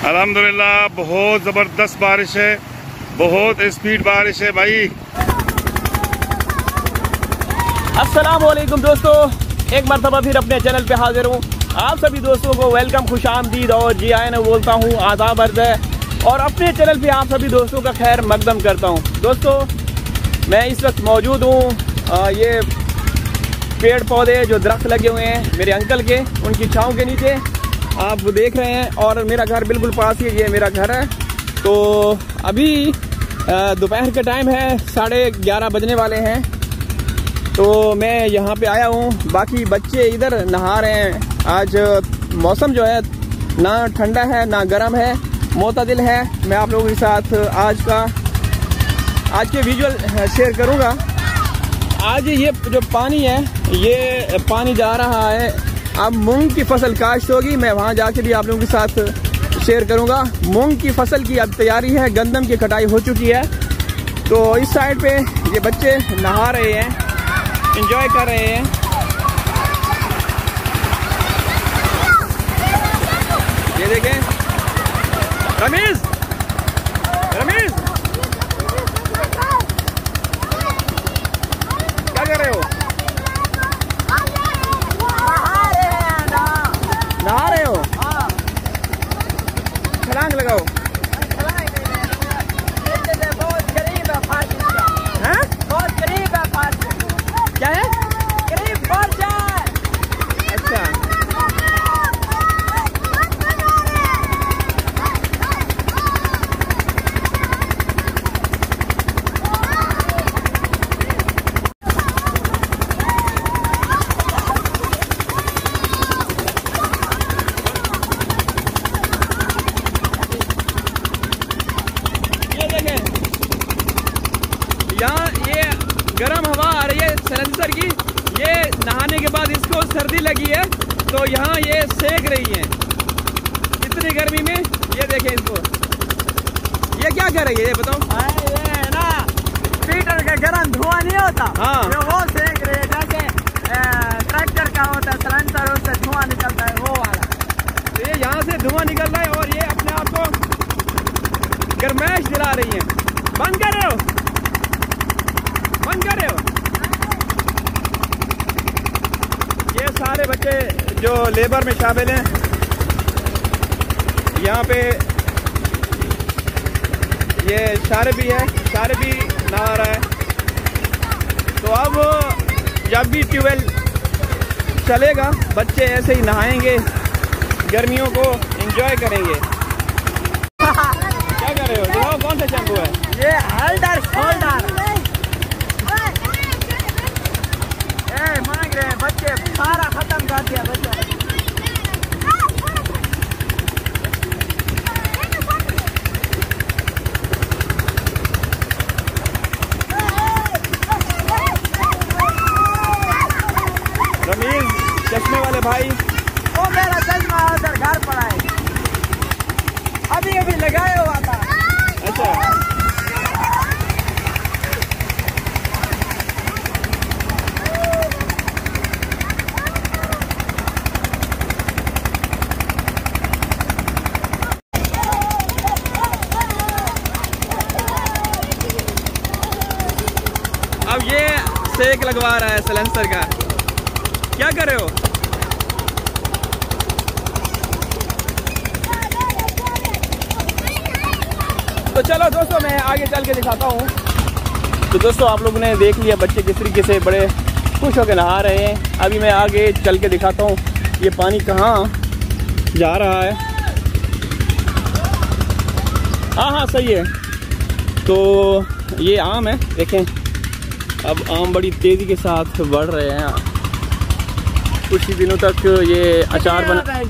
अल्हम्दुलिल्लाह बहुत ज़बरदस्त बारिश है, बहुत स्पीड बारिश है भाई। अस्सलाम वालेकुम दोस्तों, एक मरतबा फिर अपने चैनल पे हाजिर हूँ। आप सभी दोस्तों को वेलकम, खुश आमदीद और जी आए ना बोलता हूँ, आदाब अर्ज़ है और अपने चैनल पे आप सभी दोस्तों का खैर मकदम करता हूँ। दोस्तों मैं इस वक्त मौजूद हूँ ये पेड़ पौधे जो दरख्त लगे हुए हैं मेरे अंकल के, उनकी छाँव के नीचे आप देख रहे हैं और मेरा घर बिल्कुल पास ही, ये मेरा घर है। तो अभी दोपहर का टाइम है, 11:30 बजने वाले हैं। तो मैं यहाँ पे आया हूँ, बाकी बच्चे इधर नहा रहे हैं। आज मौसम जो है ना ठंडा है ना गर्म है, मोतदिल है। मैं आप लोगों के साथ आज के विजुअल शेयर करूँगा। आज ये जो पानी है, ये पानी जा रहा है, अब मूंग की फसल काश्त होगी। मैं वहाँ जाके भी आप लोगों के साथ शेयर करूँगा। मूंग की फसल की अब तैयारी है, गंदम की कटाई हो चुकी है। तो इस साइड पे ये बच्चे नहा रहे हैं, एंजॉय कर रहे हैं। ये देखें, रमीज क्या कर रहे हो? नहा रहे हो? छलांग लगाओ। बहुत करीब है फांसी का। हैं? बहुत करीब है फांसी। क्या है? करीब पहुंच जाए। अच्छा, यहाँ ये गर्म हवा आ रही है सलेंसर की। ये नहाने के बाद इसको सर्दी लगी है तो यहाँ ये सेक रही है इतनी गर्मी में। ये देखें इसको, ये क्या कर रही है ये बताओ? ये है ना, स्पीकर का गर्म धुआं नहीं होता, हाँ। ये वो सेक रहे हैं, जैसे ट्रैक्टर का होता है सलेंसर, उससे धुआं निकलता है वो वाला। तो ये यहाँ से धुआं निकल रहा है और ये अपने आप को गर्माइश दिला रही है। बंद कर रहे हो? बंद कर रहे हो? ये सारे बच्चे जो लेबर में शामिल हैं, यहाँ पे ये सारे भी है, सारे भी नहा रहा है। तो अब जब भी ट्यूबवेल चलेगा बच्चे ऐसे ही नहाएंगे, गर्मियों को एंजॉय करेंगे। क्या कर रहे हो? दिखाओ कौन सा शैम्पू है ये? होल्डर मांग रहे हैं बच्चे, सारा खत्म कर दिया बच्चों। रमीज चश्मे वाले भाई, वो मेरा चश्मा उधर घर पर आए, अभी लगाया हुआ था। अच्छा अब ये सेक लगवा रहा है सलेंसर का। क्या कर रहे हो? तो चलो दोस्तों मैं आगे चल के दिखाता हूँ। तो दोस्तों आप लोगों ने देख लिया बच्चे किस तरीके से बड़े खुश होकर नहा रहे हैं। अभी मैं आगे चल के दिखाता हूँ ये पानी कहाँ जा रहा है। हाँ सही है। तो ये आम है, देखें अब आम बड़ी तेज़ी के साथ बढ़ रहे हैं। कुछ ही दिनों तक ये अचार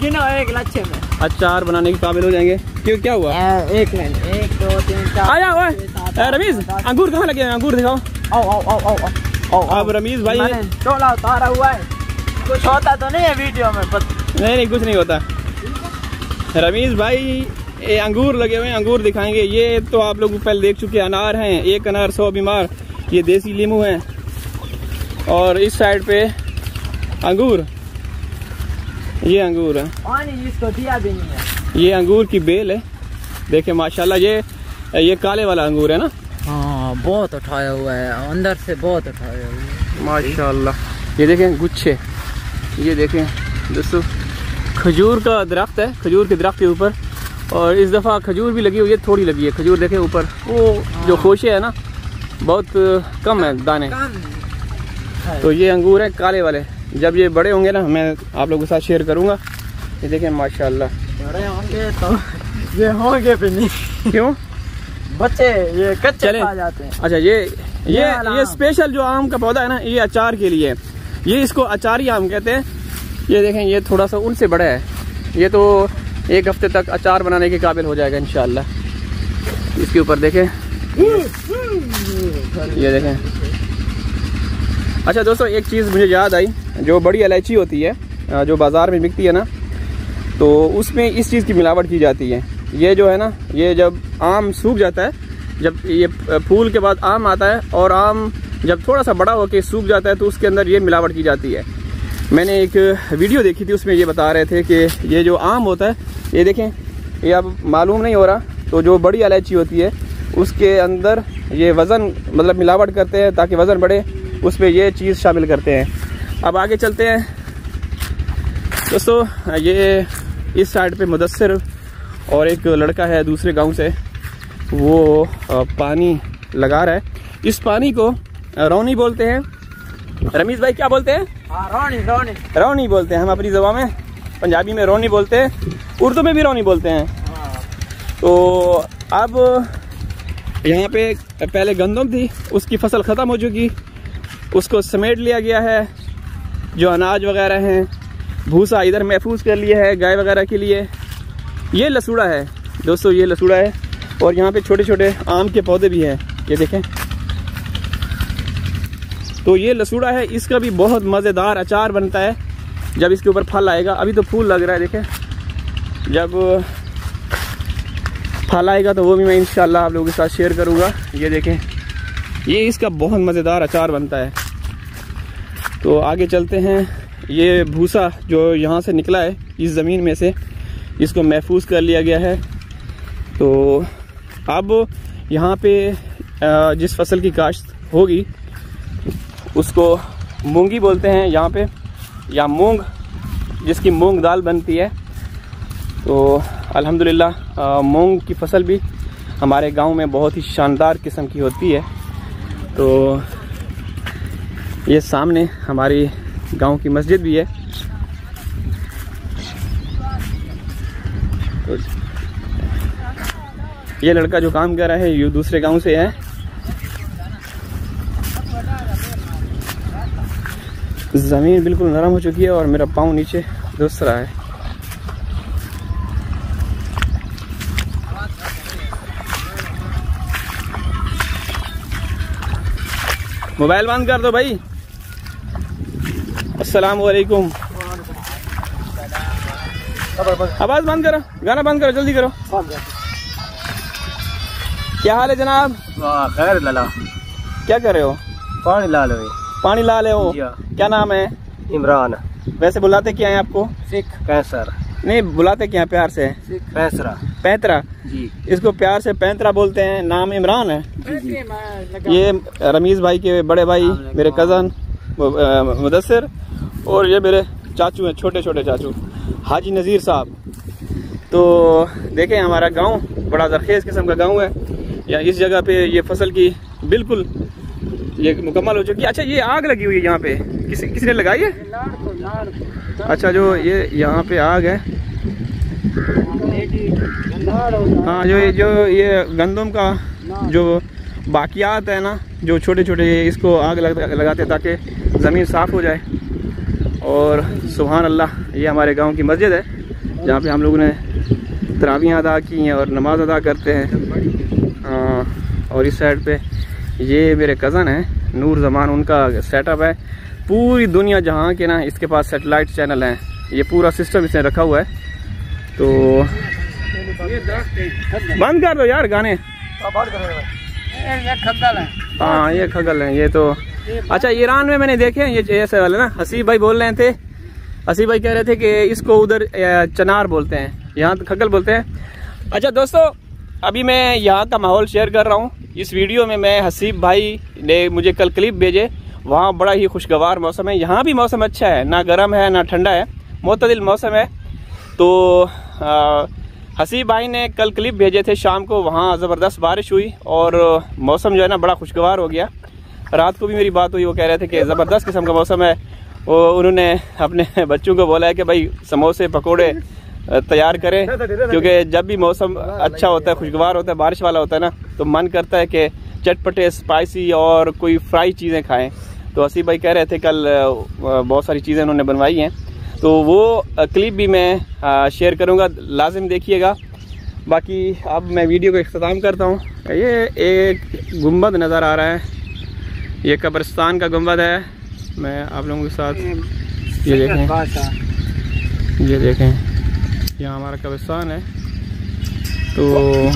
बनाने के काबिल हो जाएंगे। क्यों, क्या हुआ? 1 2 3 4 आया हुआ रमीज, अंगूर कहाँ लगे हैं? अंगूर दिखाओ। आओ। अब रमीज भाई टोला उतारा हुआ है, कुछ होता तो नहीं है वीडियो में? नहीं कुछ नहीं होता। रमीज भाई ये अंगूर लगे हुए हैं, अंगूर दिखाएंगे। ये तो आप लोग पहले देख चुके अनार हैं, एक अनार 100 बीमार। ये देसी लीमू है और इस साइड पे अंगूर, ये अंगूर है। पानी इसको दिया भी नहीं है। ये अंगूर की बेल है, देखे माशाल्लाह। ये काले वाला अंगूर है ना? हाँ, बहुत उठाया हुआ है, अंदर से बहुत उठाया हुआ है माशाल्लाह। ये देखें गुच्छे, ये देखें दोस्तों खजूर का दरख्त है, खजूर के दरख्त के ऊपर। और इस दफ़ा खजूर भी लगी हुई है, थोड़ी लगी है खजूर, देखें ऊपर वो जो खोशे है ना बहुत कम है दाने। तो ये अंगूर है काले वाले, जब ये बड़े होंगे ना मैं आप लोगों के साथ शेयर करूँगा। ये देखें माशाल्लाह। बड़े होंगे तो ये होंगे भी नहीं। क्यों? बच्चे ये कच्चे चले खा जाते हैं। अच्छा, ये स्पेशल जो आम का पौधा है ना, ये अचार के लिए, ये इसको अचारी आम कहते हैं। ये देखें ये थोड़ा सा उनसे बड़ा है, ये तो 1 हफ्ते तक अचार बनाने के काबिल हो जाएगा इंशाल्लाह। इसके ऊपर देखें, ये देखें। अच्छा दोस्तों, एक चीज़ मुझे याद आई, जो बड़ी इलायची होती है जो बाज़ार में बिकती है ना, तो उसमें इस चीज़ की मिलावट की जाती है। ये जो है ना, ये जब आम सूख जाता है, जब ये फूल के बाद आम आता है और आम जब थोड़ा सा बड़ा होकर सूख जाता है तो उसके अंदर ये मिलावट की जाती है। मैंने एक वीडियो देखी थी, उसमें ये बता रहे थे कि ये जो आम होता है, ये देखें, ये अब मालूम नहीं हो रहा, तो जो बड़ी इलायची होती है उसके अंदर ये वज़न मतलब मिलावट करते हैं ताकि वज़न बढ़े, उसमें ये चीज़ शामिल करते हैं। अब आगे चलते हैं दोस्तों। ये इस साइड पे मुदस्सिर और एक लड़का है दूसरे गांव से, वो पानी लगा रहा है। इस पानी को रौनी बोलते हैं। रमीज़ भाई क्या बोलते हैं? रौनी बोलते हैं हम अपनी ज़बान में, पंजाबी में रौनी बोलते हैं, उर्दू में भी रौनी बोलते हैं। तो अब यहाँ पे पहले गंदम थी, उसकी फसल ख़त्म हो चुकी, उसको समेट लिया गया है। जो अनाज वगैरह हैं, भूसा इधर महफूज कर लिया है गाय वगैरह के लिए। ये लसूड़ा है दोस्तों, ये लसूड़ा है। और यहाँ पे छोटे छोटे आम के पौधे भी हैं, ये देखें। तो ये लसूड़ा है, इसका भी बहुत मज़ेदार अचार बनता है जब इसके ऊपर फल आएगा। अभी तो फूल लग रहा है, देखें। जब फल आएगा तो वो भी मैं इंशाल्लाह आप लोगों के साथ शेयर करूँगा। ये देखें, ये इसका बहुत मज़ेदार अचार बनता है। तो आगे चलते हैं। ये भूसा जो यहाँ से निकला है इस ज़मीन में से, इसको महफूज कर लिया गया है। तो अब यहाँ पे जिस फसल की काश्त होगी उसको मूंगी बोलते हैं यहाँ पे, या मूंग, जिसकी मूंग दाल बनती है। तो अल्हम्दुलिल्लाह मूंग की फसल भी हमारे गांव में बहुत ही शानदार किस्म की होती है। तो ये सामने हमारी गांव की मस्जिद भी है। तो ये लड़का जो काम कर रहा है ये दूसरे गांव से है। ज़मीन बिल्कुल नरम हो चुकी है और मेरा पाँव नीचे धंस रहा है। मोबाइल बंद कर दो भाई। अस्सलाम वालेकुम। आवाज़ बंद करो, गाना बंद करो, जल्दी करो। क्या हाल है जनाब? खैर लाला, क्या कर रहे हो? पानी ला लो। पानी ला ले हो? क्या नाम है? इमरान। वैसे बुलाते क्या है आपको? सिख कैंसर। नहीं, बुलाते क्या है प्यार से? पैंतरा। पैंतरा जी, इसको इसको प्यार से पैंतरा बोलते हैं। नाम इमरान है। जी। ये रमीज़ भाई के बड़े भाई, मेरे कज़न मुदस्सिर, और ये मेरे चाचू हैं, छोटे छोटे चाचू, हाजी नज़ीर साहब। तो देखें हमारा गांव बड़ा ज़रखेज़ किस्म का गांव है। या इस जगह पे ये फसल की बिल्कुल ये मुकम्मल हो चुकी है। अच्छा, ये आग लगी हुई है यहाँ पे, किसने लगाई है? अच्छा, जो ये यहाँ पे आग है, हाँ, जो ये गंदम का जो बाकियात है ना, जो छोटे छोटे, इसको आग लगाते हैं ताकि ज़मीन साफ़ हो जाए। और सुभान अल्लाह, ये हमारे गांव की मस्जिद है जहाँ पे हम लोगों ने तरावियाँ अदा की हैं और नमाज अदा करते हैं। और इस साइड पे ये मेरे कज़न हैं नूर ज़मान, उनका सेटअप है। पूरी दुनिया जहाँ के ना इसके पास सेटेलाइट चैनल हैं, ये पूरा सिस्टम इसने रखा हुआ है। तो बंद कर दो यार गाने। हाँ, ये खगल हैं ये तो। अच्छा, ईरान में मैंने देखे हैं ये ऐसे वाले ना, हसीब भाई बोल रहे थे, हसीब भाई कह रहे थे कि इसको उधर चनार बोलते हैं, यहाँ तो खग्गल बोलते हैं। अच्छा दोस्तों, अभी मैं यहाँ का माहौल शेयर कर रहा हूँ। इस वीडियो में मैं हसीब भाई ने मुझे कल क्लिप भेजे, वहाँ बड़ा ही खुशगवार मौसम है। यहाँ भी मौसम अच्छा है, ना गर्म है ना ठंडा है, मुतदिल मौसम है। तो हसीब भाई ने कल क्लिप भेजे थे शाम को, वहाँ ज़बरदस्त बारिश हुई और मौसम जो है ना बड़ा खुशगवार हो गया। रात को भी मेरी बात हुई, वो कह रहे थे कि ज़बरदस्त किस्म का मौसम है। वो उन्होंने अपने बच्चों को बोला है कि भाई समोसे पकोड़े तैयार करें, क्योंकि जब भी मौसम अच्छा होता है, खुशगवार होता है, बारिश वाला होता है ना, तो मन करता है कि चटपटे स्पाइसी और कोई फ्राई चीज़ें खाएं। तो हसीब भाई कह रहे थे कल बहुत सारी चीज़ें उन्होंने बनवाई हैं, तो वो क्लिप भी मैं शेयर करूंगा, लाजिम देखिएगा। बाकी अब मैं वीडियो को इख्तिताम करता हूं। ये एक गुंबद नज़र आ रहा है, ये कब्रिस्तान का गुंबद है। मैं आप लोगों के साथ ये देखें, यहाँ हमारा कब्रिस्तान है। तो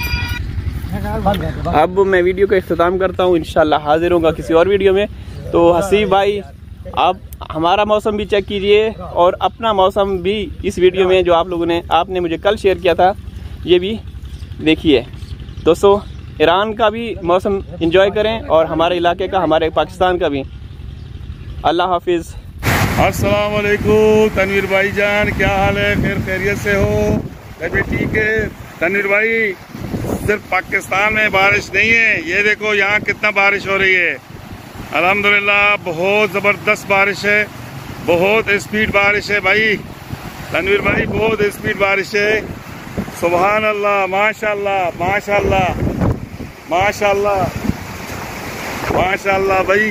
अब मैं वीडियो को इख्तिताम करता हूँ, इंशाल्लाह हाजिर होगा किसी और वीडियो में। तो हसीब भाई, आप हमारा मौसम भी चेक कीजिए और अपना मौसम भी इस वीडियो में जो आपने मुझे कल शेयर किया था, ये भी देखिए। दोस्तों, ईरान का भी मौसम एंजॉय करें और हमारे इलाके का, हमारे पाकिस्तान का भी। अल्लाह हाफिज़। अस्सलाम वालेकुम तनवीर भाई जान, क्या हाल है? फिर खैरियत से हो? मैं भी ठीक है। तनवीर भाई, सिर्फ पाकिस्तान में बारिश नहीं है, ये देखो यहाँ कितना बारिश हो रही है। अल्हम्दुलिल्लाह बहुत ज़बरदस्त बारिश है, बहुत स्पीड बारिश है भाई। तनवीर भाई, बहुत स्पीड बारिश है। सुभान अल्लाह, माशाल्लाह माशाल्लाह माशाल्लाह माशाल्लाह भाई,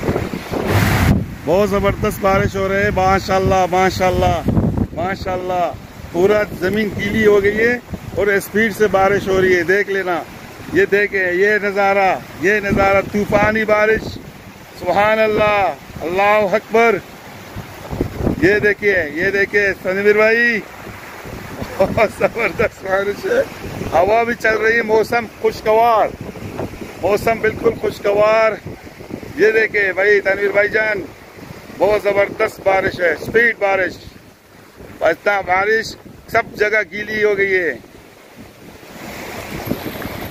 बहुत ज़बरदस्त बारिश हो रही है। माशाल्लाह माशाल्लाह माशाल्लाह, पूरा ज़मीन गीली हो गई है और स्पीड से बारिश हो रही है। देख लेना, ये देखे, ये नज़ारा तूफानी बारिश। सुभान अल्लाह, अल्लाह अकबर। ये देखिए तनवीर भाई, बहुत ज़बरदस्त बारिश है, हवा भी चल रही है, मौसम खुशगवार, मौसम बिल्कुल खुशगवार। ये देखिए भाई तनवीर भाई जान, बहुत ज़बरदस्त बारिश है, स्पीड बारिश। इतना बारिश, सब जगह गीली हो गई है।